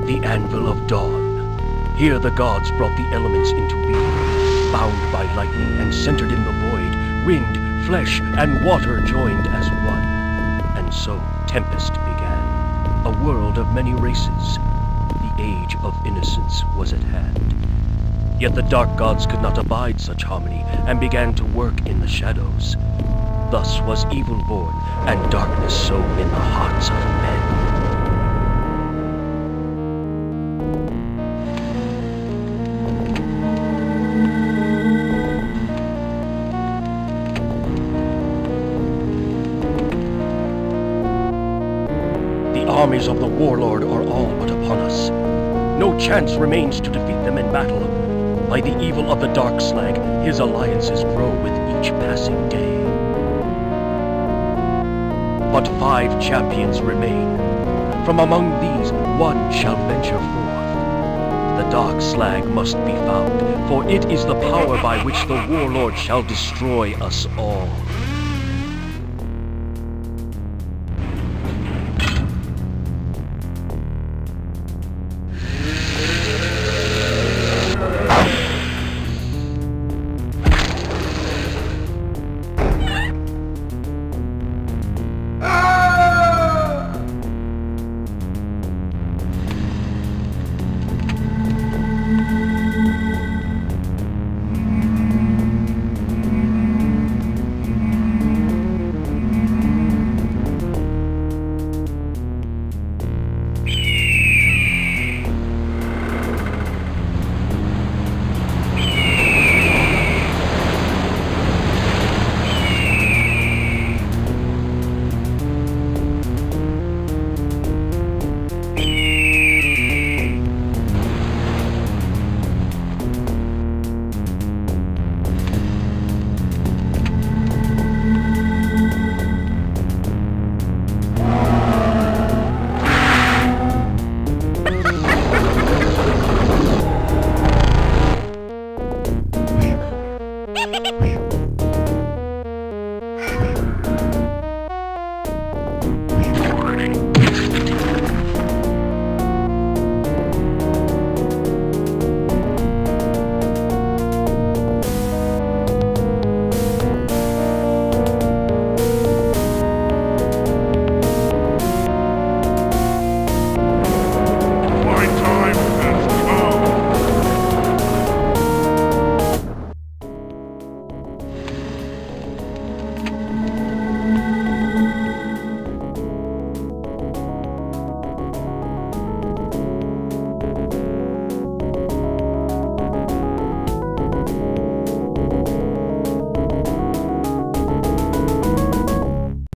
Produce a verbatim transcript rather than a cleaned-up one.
The Anvil of Dawn. Here the gods brought the elements into being, bound by lightning and centered in the void. Wind, flesh, and water joined as one. And so Tempest began, a world of many races. The age of innocence was at hand. Yet the dark gods could not abide such harmony, and began to work in the shadows. Thus was evil born, and darkness sown in the hearts of men. The armies of the warlord are all but upon us. No chance remains to defeat them in battle. By the evil of the dark slag, his alliances grow with each passing day. But five champions remain. From among these, one shall venture forth. The dark slag must be found, for it is the power by which the warlord shall destroy us all.